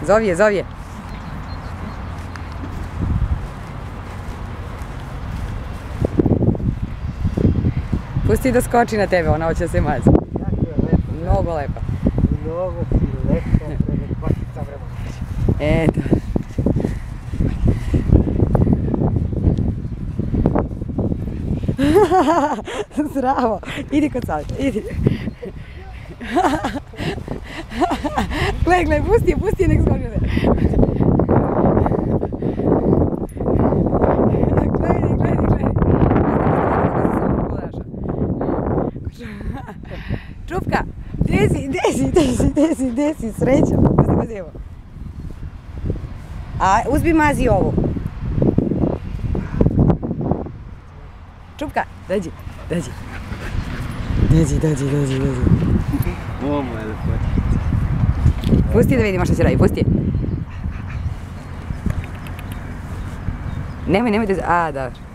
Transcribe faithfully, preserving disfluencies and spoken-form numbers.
Zovi je, zovi je. Pusti da skoči na tebe, ona hoće da se mazi. Jako je lepo. Mnogo lepa. Mnogo si lepo, prelepatica vremena. Eto. Zdravo. Idi kod Saveta, idi. Gle, gle, pusti je, pusti je, nek skoči ne. Gledaj, gledaj, gledaj. Čupka, gdje si, gdje si, gdje si, gdje si, gdje si, srećo. Pusti, pusti, evo. A, uzmi mazi ovu. Čupka, dođi, dođi. Dođi, dođi, dođi, dođi. O, moja lepotica. Pusti da vidimo što će radi, pusti je. Nemoj, nemoj da... A, dobro.